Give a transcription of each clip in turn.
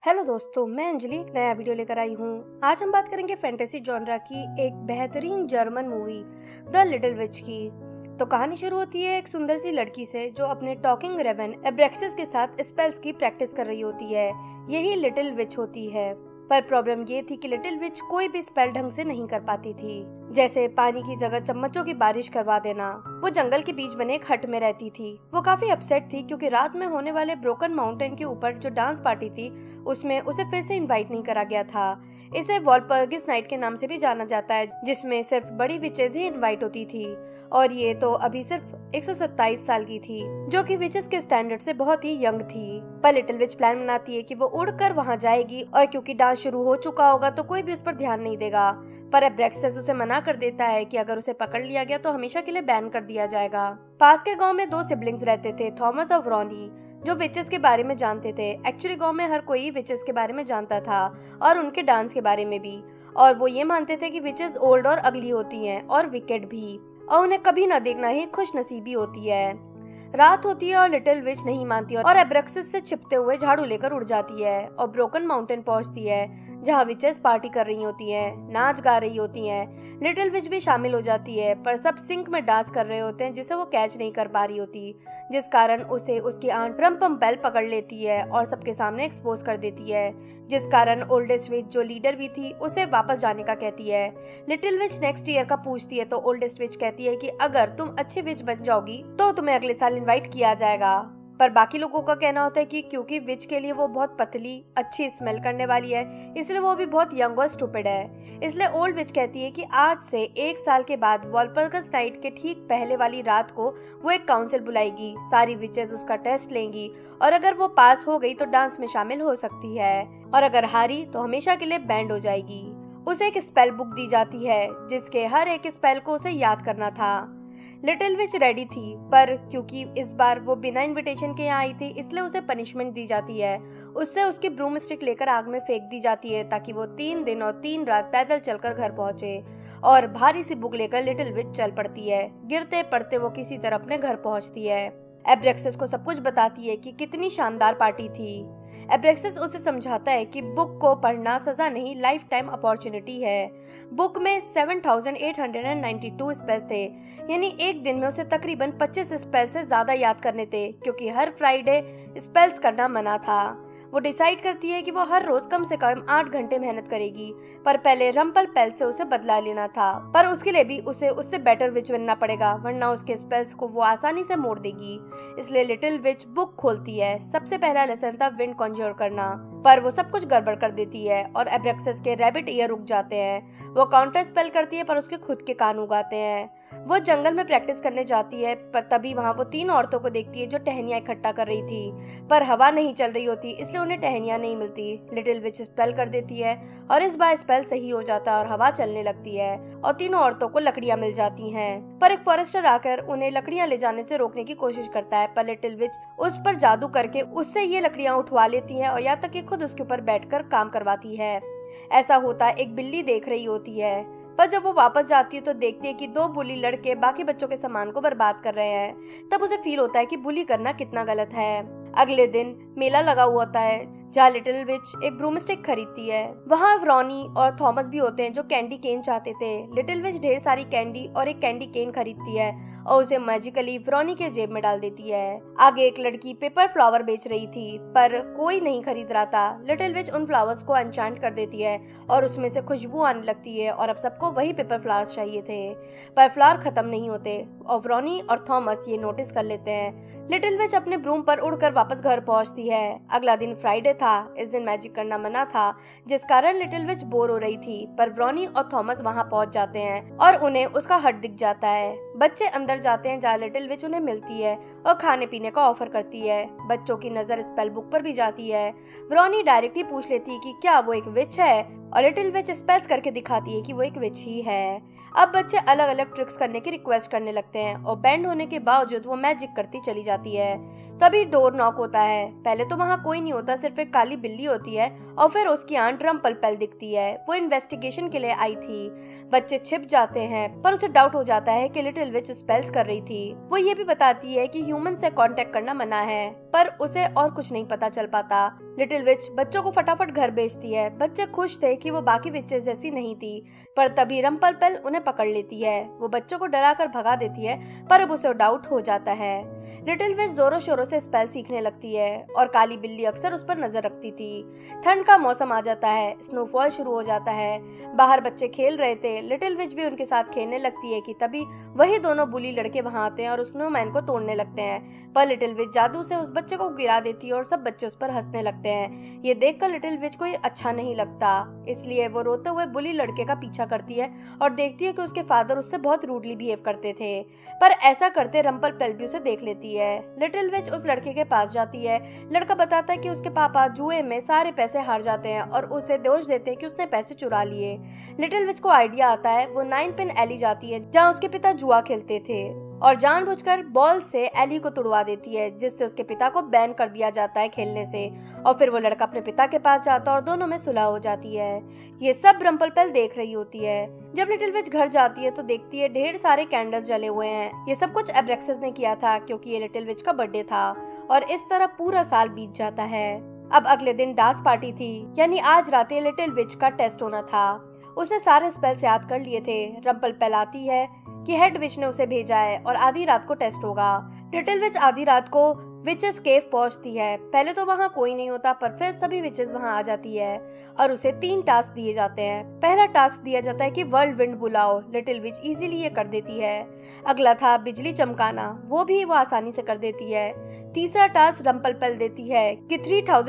Hello दोस्तों, मैं अंजलि एक नया वीडियो लेकर आई हूँ। आज हम बात करेंगे फैंटेसी जॉनरा की एक बेहतरीन German movie the little witch की। तो कहानी शुरू होती है एक सुंदर सी लड़की से जो अपने टॉकिंग रेवन एब्रेक्सिस के साथ स्पेल्स की प्रैक्टिस कर रही होती है। यही लिटिल विच होती है। पर प्रॉब्लम ये थी कि लिटिल विच कोई भी स्पेल ढंग से नहीं कर पाती थी, जैसे पानी की जगह चम्मचों की बारिश करवा देना। वो जंगल के बीच बने एक हट में रहती थी। वो काफी अपसेट थी क्योंकि रात में होने वाले ब्रोकन माउंटेन के ऊपर जो डांस पार्टी थी उसमें उसे फिर से इनवाइट नहीं करा गया था। इसे वॉलपर्गिस नाइट के नाम से भी जाना जाता है, जिसमें सिर्फ बड़ी विचेज ही इनवाइट होती थी और ये तो अभी सिर्फ 127 साल की थी, जो कि विचेस के स्टैंडर्ड से बहुत ही यंग थी। पर लिटिल विच प्लान बनाती है कि वो उड़कर वहां जाएगी और क्योंकि डांस शुरू हो चुका होगा तो कोई भी उस पर ध्यान नहीं देगा। पर एब्रेक्सिस उसे मना कर देता है कि अगर उसे पकड़ लिया गया तो हमेशा के लिए बैन कर दिया जाएगा। पास के गांव में दो सिबलिंग्स रहते थे, थॉमस और व्रॉनी, जो विचेस के बारे में जानते थे। एक्चुअली गांव में हर कोई विचेस के बारे में जानता था और उनके डांस के बारे में भी, और वो ये मानते थे कि विचेस ओल्ड और अगली होती हैं और विकेट भी, और उन्हें कभी न देखना ही खुश नसीबी होती है। रात होती है और लिटिल विच नहीं मानती और एब्रेक्सिस से छिपते हुए झाड़ू लेकर उड़ जाती है और ब्रोकन माउंटेन पहुंचती है, जहां विचेस पार्टी कर रही होती हैं, नाच गा रही होती हैं। लिटिल विच भी शामिल हो जाती है, पर सब सिंक में डांस कर रहे होते हैं जिसे वो कैच नहीं कर पा रही होती, जिस कारण उसे उसकी आंट रम्पम्पेल पकड़ लेती है और सबके सामने एक्सपोज कर देती है, जिस कारण ओल्डेस्ट विच जो लीडर भी थी उसे वापस जाने का कहती है। लिटिल विच नेक्स्ट ईयर का पूछती है तो ओल्डेस्ट विच कहती है कि अगर तुम अच्छे विच बन जाओगी तो तुम्हें अगले साल इनवाइट किया जाएगा। पर बाकी लोगों का कहना होता है कि क्योंकि विच के लिए वो बहुत पतली अच्छी स्मेल करने वाली है, इसलिए वो भी बहुत यंग और स्टूपिड है। इसलिए ओल्ड विच कहती है कि आज से 1 साल के बाद वॉलपर्गस नाइट के ठीक पहले वाली रात को वो एक काउंसिल बुलाएगी। सारी विचेस उसका टेस्ट लेंगी और अगर वो पास हो गई तो डांस में शामिल हो सकती है, और अगर हारी तो हमेशा के लिए बैंड हो जाएगी। उसे एक स्पेल बुक दी जाती है जिसके हर एक स्पेल को उसे याद करना था। लिटिल विच रेडी थी, पर क्योंकि इस बार वो बिना इनविटेशन के यहाँ आई थी इसलिए उसे पनिशमेंट दी जाती है। उससे उसकी ब्रूम स्टिक लेकर आग में फेंक दी जाती है ताकि वो 3 दिन और 3 रात पैदल चलकर घर पहुंचे, और भारी सी बुक लेकर लिटिल विच चल पड़ती है। गिरते पड़ते वो किसी तरह अपने घर पहुंचती है। एब्रेक्सिस को सब कुछ बताती है कि कितनी शानदार पार्टी थी। एब्रेक्सिस उसे समझाता है कि बुक को पढ़ना सजा नहीं, लाइफ टाइम अपॉर्चुनिटी है। बुक में 7892 स्पेल्स थे, यानी एक दिन में उसे तकरीबन 25 स्पेल से ज्यादा याद करने थे, क्योंकि हर फ्राइडे स्पेल्स करना मना था। वो डिसाइड करती है कि वो हर रोज कम से कम 8 घंटे मेहनत करेगी, पर पहले रम्पलपेल से उसे बदला लेना था। पर उसके लिए भी उसे उससे बेटर विच बनना पड़ेगा, वरना उसके स्पेल्स को वो आसानी से मोड़ देगी। इसलिए लिटिल विच बुक खोलती है। सबसे पहला लेसन था विंड कॉन्ज्योर करना, पर वो सब कुछ गड़बड़ कर देती है और एब्रेक्सिस के रैबिट ईयर रुक जाते हैं। वो काउंटर स्पेल करती है पर उसके खुद के कान उगाते हैं। वो जंगल में प्रैक्टिस करने जाती है, पर तभी वहाँ वो 3 औरतों को देखती है जो टहनियां इकट्ठा कर रही थी, पर हवा नहीं चल रही होती इसलिए उन्हें टहनियां नहीं मिलती। लिटिल विच स्पेल कर देती है और इस बार स्पेल सही हो जाता है और हवा चलने लगती है और तीनों औरतों को लकड़ियां मिल जाती हैं। पर एक फॉरेस्टर आकर उन्हें लकड़ियां ले जाने से रोकने की कोशिश करता है, पर लिटिल विच उस पर जादू करके उससे ये लकड़ियां उठवा लेती है और यहाँ तक कि खुद उसके ऊपर बैठकर काम करवाती है। ऐसा होता एक बिल्ली देख रही होती है, पर जब वो वापस जाती है तो देखती है कि 2 बुली लड़के बाकी बच्चों के सामान को बर्बाद कर रहे हैं। तब उसे फील होता है कि बुली करना कितना गलत है। अगले दिन मेला लगा हुआ होता है जहाँ लिटिल विच एक ब्रूमस्टिक खरीदती है। वहाँ व्रॉनी और थॉमस भी होते हैं जो कैंडी केन चाहते थे। लिटिल विच ढेर सारी कैंडी और एक कैंडी केन खरीदती है और उसे मैजिकली व्रॉनी के जेब में डाल देती है। आगे एक लड़की पेपर फ्लावर बेच रही थी, पर कोई नहीं खरीद रहा था। लिटिल विच उन फ्लावर्स को एन्चांट कर देती है और उसमें से खुशबू आने लगती है और अब सबको वही पेपर फ्लावर्स चाहिए थे, पर फ्लावर खत्म नहीं होते और व्रॉनी और थॉमस ये नोटिस कर लेते हैं। लिटिल विच अपने ब्रूम पर उड़कर वापस घर पहुंचती है। अगला दिन फ्राइडे था। इस दिन मैजिक करना मना था, जिस कारण लिटिल विच बोर हो रही थी, पर व्रॉनी और थॉमस वहां पहुंच जाते हैं और उन्हें उसका हट दिख जाता है। बच्चे अंदर जाते हैं जहाँ लिटिल विच उन्हें मिलती है और खाने पीने का ऑफर करती है। बच्चों की नजर स्पेल बुक पर भी जाती है। व्रॉनी डायरेक्ट ही पूछ लेती है कि क्या वो एक विच है, और लिटिल विच स्पेल्स करके दिखाती है कि वो एक विच ही है। अब बच्चे अलग अलग ट्रिक्स करने की रिक्वेस्ट करने लगते हैं और बैंड होने के बावजूद वो मैजिक करती चली जाती है। तभी डोर नॉक होता है। पहले तो वहाँ कोई नहीं होता, सिर्फ एक काली बिल्ली होती है और फिर उसकी आंट रम्पल दिखती है। वो इन्वेस्टिगेशन के लिए आई थी। बच्चे छिप जाते हैं पर उसे डाउट हो जाता है कि लिटिल विच स्पेल्स कर रही थी। वो ये भी बताती है कि ह्यूमन से कांटेक्ट करना मना है, पर उसे और कुछ नहीं पता चल पाता। लिटिल विच बच्चों को फटाफट घर भेजती है। बच्चे खुश थे कि वो बाकी विचेस जैसी नहीं थी, पर तभी रम्पल उन्हें पकड़ लेती है। वो बच्चों को डरा कर भगा देती है, पर अब उसे डाउट हो जाता है। लिटिल विच जोरों शोरों से स्पेल सीखने लगती है और काली बिल्ली अक्सर उस पर नजर रखती थी। ठंड का मौसम आ जाता है, स्नोफॉल शुरू हो जाता है। बाहर बच्चे खेल रहे थे, लिटिल विच भी उनके साथ खेलने लगती है कि तभी वही दोनों बुली लड़के वहां आते हैं और स्नोमैन को तोड़ने लगते हैं। पर लिटिल विच जादू से उस बच्चे को गिरा देती है और सब बच्चे उस पर हंसने लगते हैं। ये देखकर लिटिल विच को अच्छा नहीं लगता, इसलिए वो रोते हुए बुली लड़के का पीछा करती है और देखती है कि उसके फादर उससे बहुत रूडली बिहेव करते थे। पर ऐसा करते रम्पल भी उसे देख लेती है। लिटिल विच उस लड़के के पास जाती है। लड़का बताता है कि उसके पापा जुए में सारे पैसे हार जाते हैं और उसे दोष देते हैं कि उसने पैसे चुरा लिए। लिटिल विच को आइडिया आता है। वो 9 पिन एली जाती है जहाँ उसके पिता जुआ खेलते थे और जानबूझकर बॉल से एली को तुड़वा देती है, जिससे उसके पिता को बैन कर दिया जाता है खेलने से। और फिर वो लड़का अपने पिता के पास जाता है और दोनों में सुलह हो जाती है। ये सब रम्पल देख रही होती है। जब लिटिल विच घर जाती है तो देखती है ढेर सारे कैंडल्स जले हुए हैं। ये सब कुछ एब्रेक्सिस ने किया था क्योंकि ये लिटिल विच का बर्थडे था और इस तरह पूरा साल बीत जाता है। अब अगले दिन डांस पार्टी थी, यानी आज रात लिटिल विच का टेस्ट होना था। उसने सारे स्पेल्स याद कर लिए थे। रम्पल आती है कि हेड विच ने उसे भेजा है और आधी रात को टेस्ट होगा। लिटिल विच आधी रात को विचेस केव पहुंचती है। पहले तो वहाँ कोई नहीं होता, पर फिर सभी विचेस वहाँ आ जाती है और उसे 3 टास्क दिए जाते हैं। पहला टास्क दिया जाता है कि वर्ल्ड विंड बुलाओ। लिटिल विच इजीली ये कर देती है। अगला था बिजली चमकाना, वो भी वो आसानी से कर देती है। तीसरा टास्क रम्पल देती है कि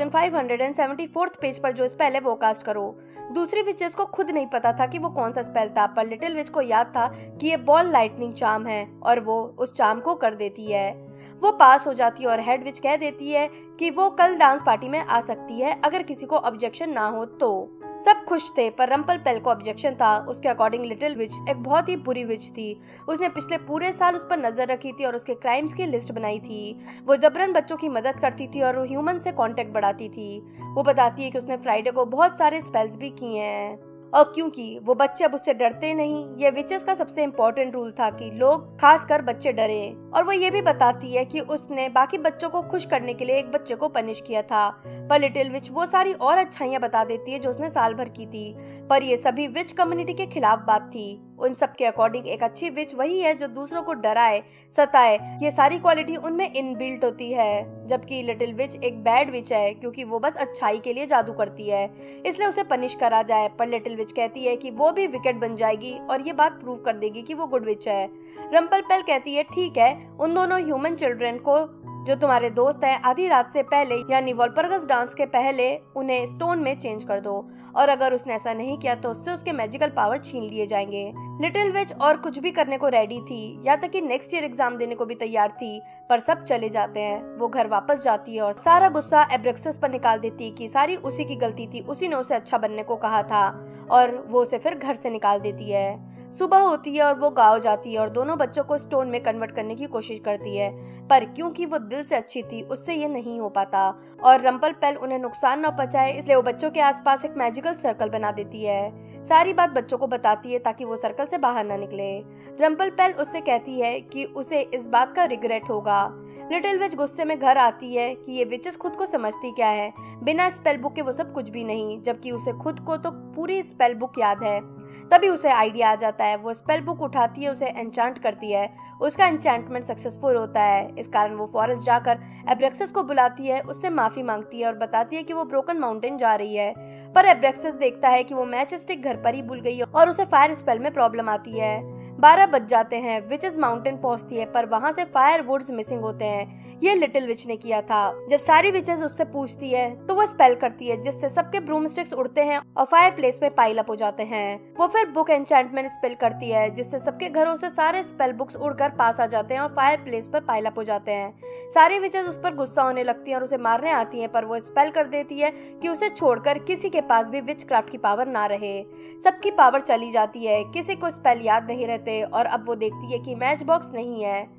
3574th पेज पर जो स्पेल है वो कास्ट करो। दूसरी विचेस को खुद नहीं पता था कि वो कौन सा स्पेल था, पर लिटिल विच को याद था कि ये बॉल लाइटनिंग चार्म है और वो उस चार्म को कर देती है। वो पास हो जाती है और हेड विच कह देती है कि वो कल डांस पार्टी में आ सकती है अगर किसी को ऑब्जेक्शन ना हो तो। सब खुश थे, पर रम्पल को ऑब्जेक्शन था। उसके अकॉर्डिंग लिटिल विच एक बहुत ही बुरी विच थी। उसने पिछले पूरे साल उस पर नजर रखी थी और उसके क्राइम्स की लिस्ट बनाई थी। वो जबरन बच्चों की मदद करती थी और ह्यूमन से कांटेक्ट बढ़ाती थी। वो बताती है कि उसने फ्राइडे को बहुत सारे स्पेल्स भी किए हैं और क्योंकि वो बच्चे अब उससे डरते नहीं, ये विचेस का सबसे इम्पोर्टेंट रूल था कि लोग खासकर बच्चे डरे। और वो ये भी बताती है कि उसने बाकी बच्चों को खुश करने के लिए एक बच्चे को पनिश किया था। पर लिटिल विच वो सारी और अच्छाइयाँ बताती है जो उसने साल भर की थी, पर ये सभी विच कम्युनिटी के खिलाफ बात थी। उन सब के अकॉर्डिंग एक अच्छी विच वही है जो दूसरों को डराए, सताए। ये सारी क्वालिटी उनमें इनबिल्ट होती है, जबकि लिटिल विच एक बैड विच है क्योंकि वो बस अच्छाई के लिए जादू करती है, इसलिए उसे पनिश करा जाए। पर लिटिल विच कहती है कि वो भी विकेट बन जाएगी और ये बात प्रूव कर देगी कि वो गुड विच है। रम्पल कहती है ठीक है, उन दोनों ह्यूमन चिल्ड्रन को जो तुम्हारे दोस्त हैं आधी रात से पहले यानी वॉल्परगस डांस के पहले उन्हें स्टोन में चेंज कर दो, और अगर उसने ऐसा नहीं किया तो उससे उसके मैजिकल पावर छीन लिए जाएंगे। लिटिल विच और कुछ भी करने को रेडी थी, यहाँ तक कि नेक्स्ट ईयर एग्जाम देने को भी तैयार थी, पर सब चले जाते हैं। वो घर वापस जाती है और सारा गुस्सा एब्रेक्सिस पर निकाल देती है कि सारी उसी की गलती थी, उसी ने उसे अच्छा बनने को कहा था, और वो उसे फिर घर से निकाल देती है। सुबह होती है और वो गाँव जाती है और दोनों बच्चों को स्टोन में कन्वर्ट करने की कोशिश करती है, पर क्योंकि वो दिल से अच्छी थी उससे ये नहीं हो पाता और रम्पल उन्हें नुकसान न पहुंचाए, इसलिए वो बच्चों के आसपास एक मैजिकल सर्कल बना देती है। सारी बात बच्चों को बताती है ताकि वो सर्कल से बाहर ना निकले। रम्पल उससे कहती है कि उसे इस बात का रिग्रेट होगा। लिटिल विच गुस्से में घर आती है कि ये विचेस खुद को समझती क्या है, बिना स्पेल बुक के वो सब कुछ भी नहीं, जबकि उसे खुद को तो पूरी स्पेल बुक याद है। तभी उसे आइडिया आ जाता है। वो स्पेल बुक उठाती है, उसे एन्चांट करती है। उसका एन्चांटमेंट सक्सेसफुल होता है। इस कारण वो फॉरेस्ट जाकर एब्रेक्सिस को बुलाती है, उससे माफी मांगती है और बताती है कि वो ब्रोकन माउंटेन जा रही है। पर एब्रेक्सिस देखता है कि वो मैच स्टिक घर पर ही भूल गई है और उसे फायर स्पेल में प्रॉब्लम आती है। 12 बज जाते हैं। विचेस माउंटेन पहुंचती है, पर वहां से फायर वुड्स मिसिंग होते हैं। ये लिटिल विच ने किया था। जब सारी विचेस उससे पूछती है तो वो स्पेल करती है, जिससे सबके ब्रूम स्टिक्स उड़ते हैं और फायर प्लेस में पाइल अप हो जाते हैं। वो फिर बुक एन्चेंटमेंट स्पेल करती है, जिससे सबके घरों से सारे स्पेल बुक्स उड़कर पास आ जाते हैं और फायर प्लेस पर पाइल अप हो जाते हैं। सारी विचेस उस पर गुस्सा होने लगती हैं और उसे मारने आती हैं, पर वो स्पेल कर देती है कि उसे छोड़कर किसी के पास भी विच क्राफ्ट की पावर ना रहे। सबकी पावर चली जाती है, किसी को स्पेल याद नहीं रहते और अब वो देखती है कि मैच बॉक्स नहीं है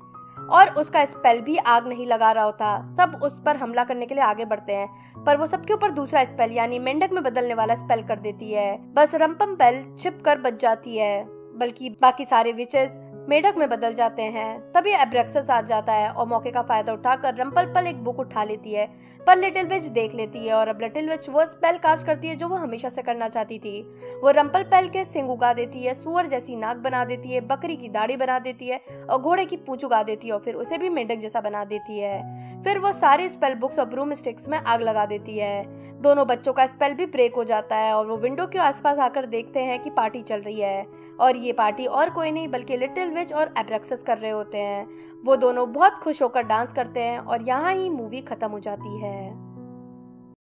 और उसका स्पेल भी आग नहीं लगा रहा होता। सब उस पर हमला करने के लिए आगे बढ़ते हैं, पर वो सबके ऊपर दूसरा स्पेल यानी मेंढक में बदलने वाला स्पेल कर देती है। बस रम्पम्पेल छिप कर बच जाती है, बल्कि बाकी सारे विचेस मेढक में बदल जाते हैं। तभी एब्रेक्सस आ जाता है और मौके का फायदा उठाकर रम्पलपल एक बुक उठा लेती है, पर लिटिल विच देख लेती है और अब लिटिल विच वो स्पेल कास्ट करती है जो वो हमेशा से करना चाहती थी। वो रम्पलपल के सिंग उगा देती है, सुअर जैसी नाक बना देती है, बकरी की दाढ़ी बना देती है और घोड़े की पूंछ उगा देती है और फिर उसे भी मेंढक जैसा बना देती है। फिर वो सारी स्पेल बुक्स और ब्रूम स्टिक्स में आग लगा देती है। दोनों बच्चों का स्पेल भी ब्रेक हो जाता है और वो विंडो के आसपास आकर देखते हैं कि पार्टी चल रही है, और ये पार्टी और कोई नहीं बल्कि लिटिल विच और एब्रेक्सस कर रहे होते हैं। वो दोनों बहुत खुश होकर डांस करते हैं और यहाँ ही मूवी खत्म हो जाती है।